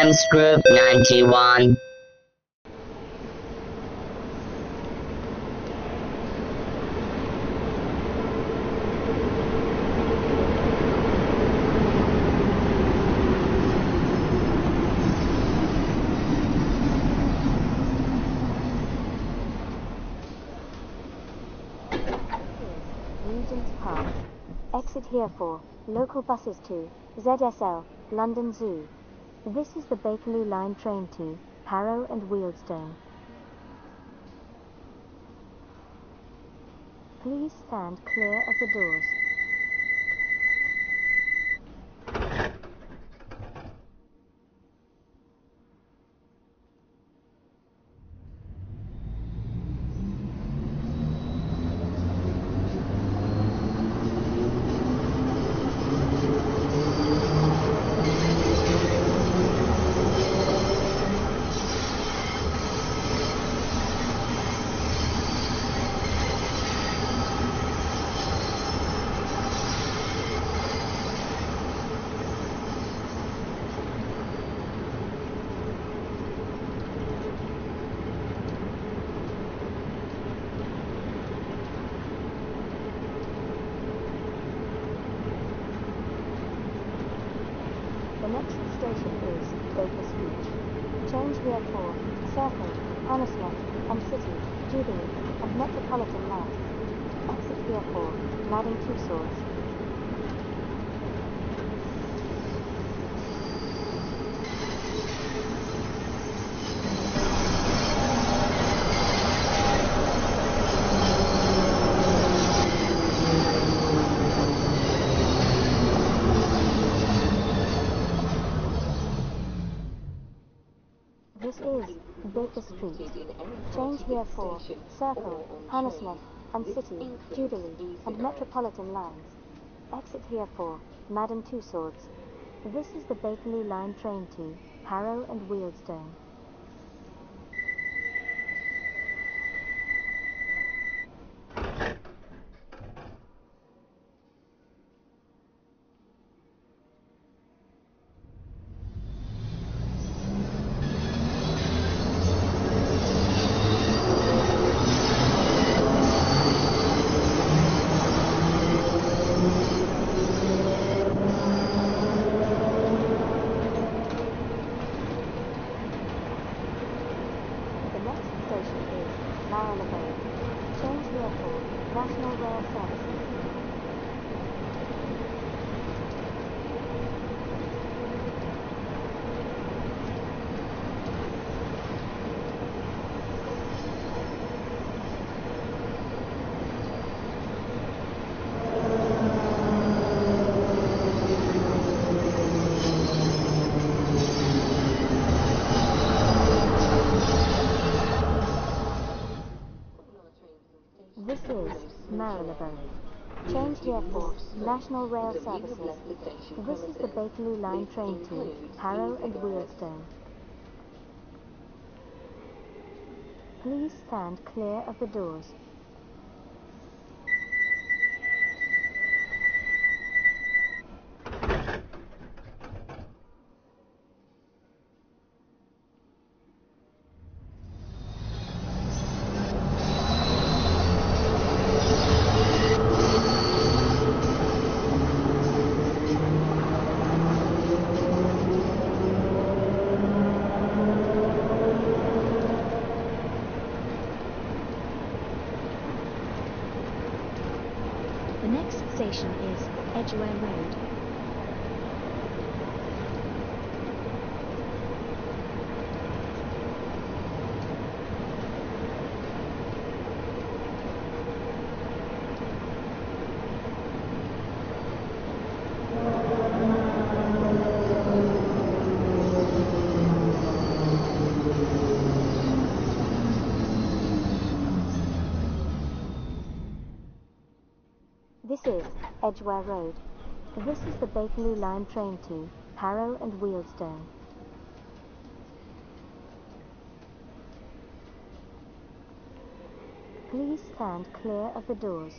Entrance Group 91. Regents Park. Exit here for local buses to ZSL, London Zoo. This is the Bakerloo Line train to Harrow and Wealdstone. Please stand clear of the doors. The next station is Baker Street. Change here for Circle, Hammersmith and City, Jubilee and Metropolitan lines. Exit here for Madame Tussauds. This is Baker Street. Change here for Circle, Hammersmith and City, Jubilee and Metropolitan lines. Exit here for Madame Tussauds. This is the Bakerloo Line train to Harrow and Wealdstone. Marylebone. Change here for National Rail Services. This is Marylebone. Change here for National Rail Services. This is the Bakerloo Line train to Harrow and Wealdstone. Please stand clear of the doors. The next station is Edgware Road. This is Edgware Road. This is the Bakerloo Line train to Harrow and Wealdstone. Please stand clear of the doors.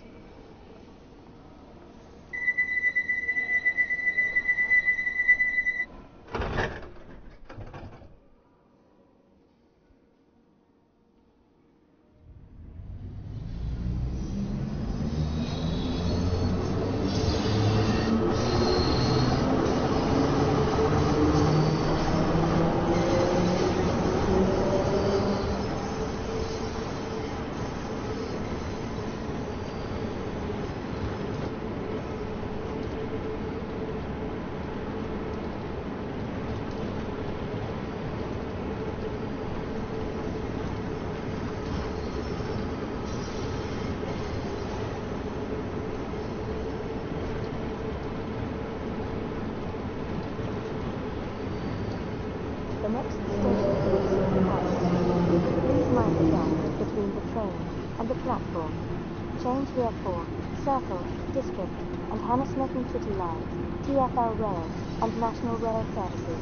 train and the platform. Change here for Circle, District, and Hammersmith and City lines, TfL Rail, and National Rail services.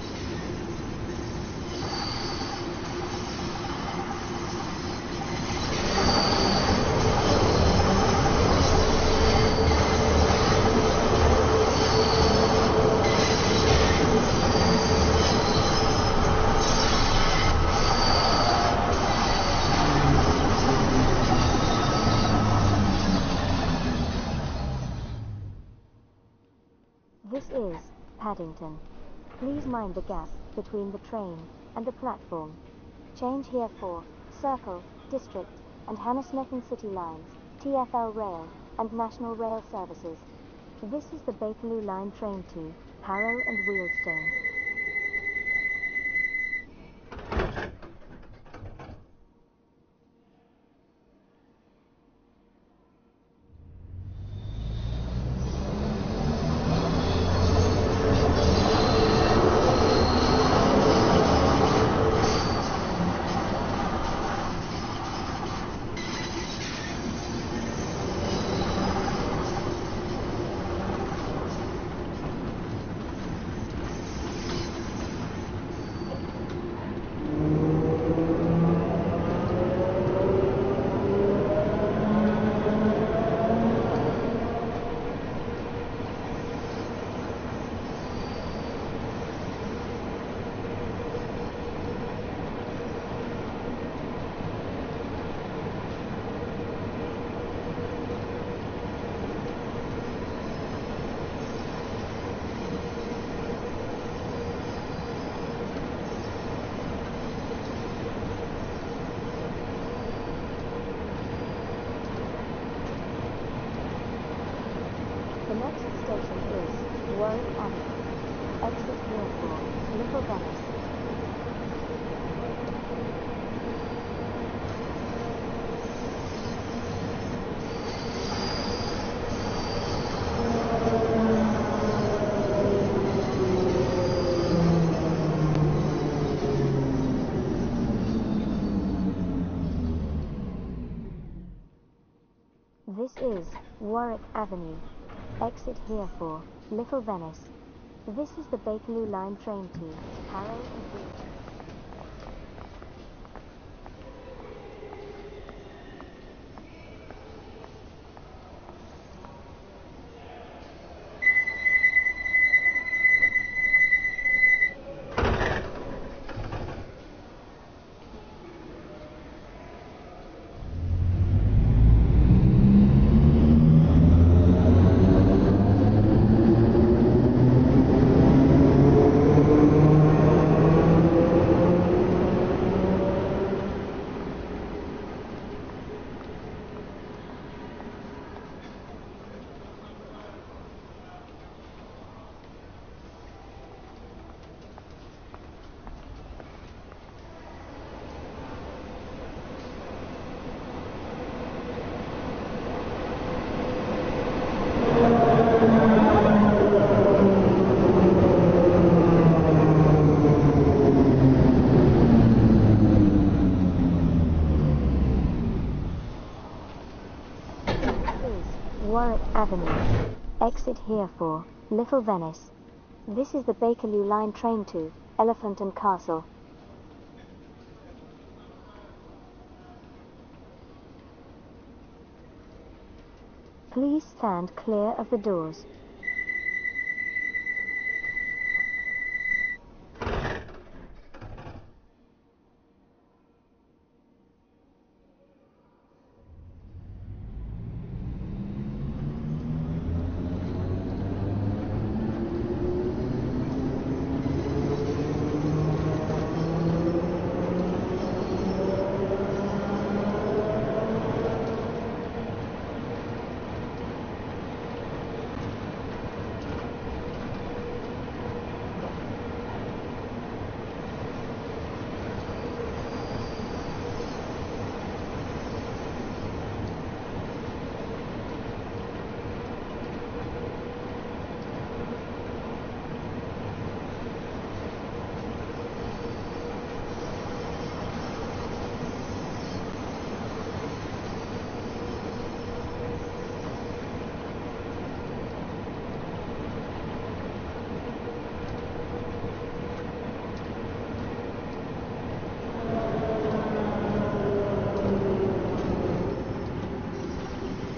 This is Paddington. Please mind the gap between the train and the platform. Change here for Circle, District, and Hammersmith and City lines, TfL Rail, and National Rail services. This is the Bakerloo Line train to Harrow and Wealdstone. The next station is Warwick Avenue. Exit here for Little Venice. This is Warwick Avenue. Exit here for Little Venice. This is the Bakerloo Line train to Harrow and Wealdstone. Warwick Avenue. Exit here for Little Venice. This is the Bakerloo Line train to Elephant and Castle. Please stand clear of the doors.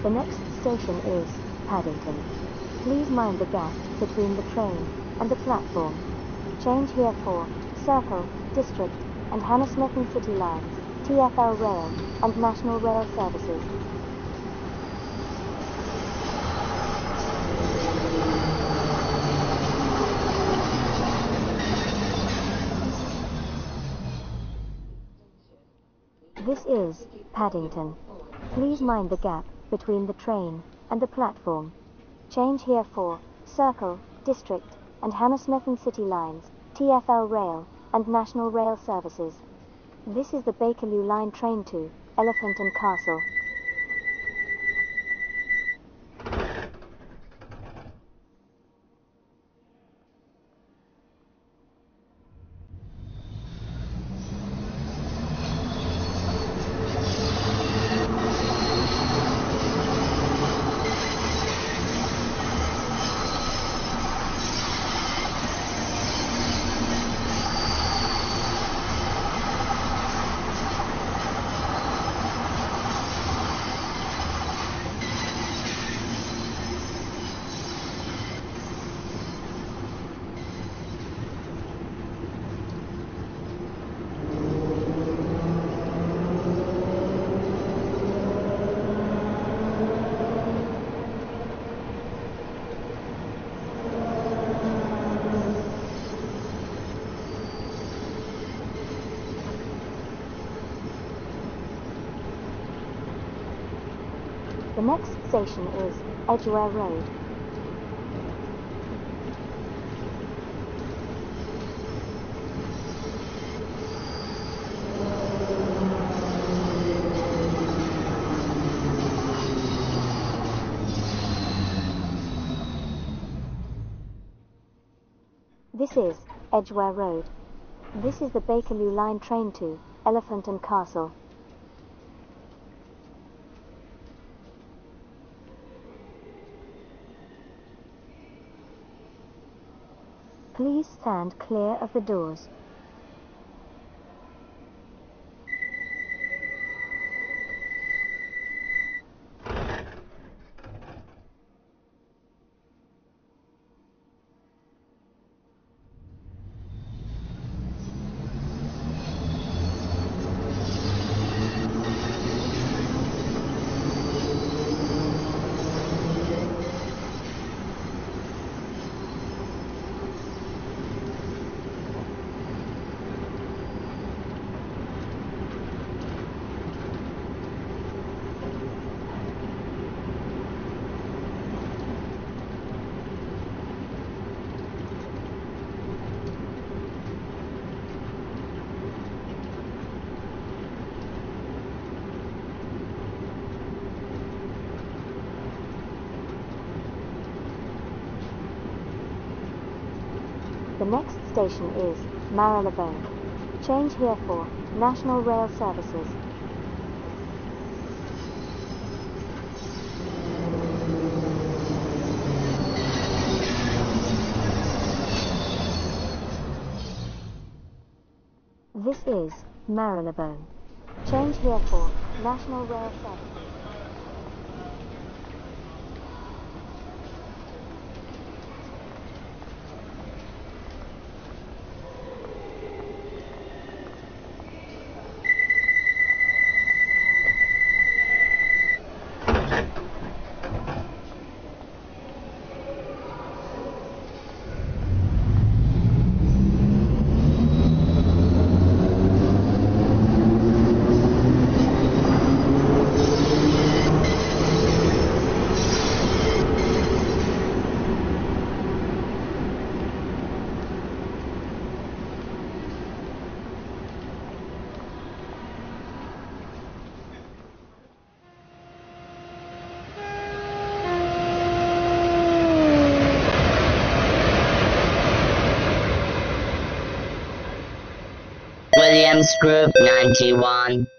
The next station is Paddington. Please mind the gap between the train and the platform. Change here for Circle, District, and Hammersmith and City lines, TfL Rail, and National Rail services. This is Paddington. Please mind the gap between the train and the platform. Change here for Circle, District, and Hammersmith and City lines, TfL Rail, and National Rail services. This is the Bakerloo Line train to Elephant and Castle. The next station is Edgware Road. This is Edgware Road. This is the Bakerloo Line train to Elephant and Castle. Please stand clear of the doors. The next station is Marylebone. Change here for National Rail services. This is Marylebone. Change here for National Rail services. Williams Group 91.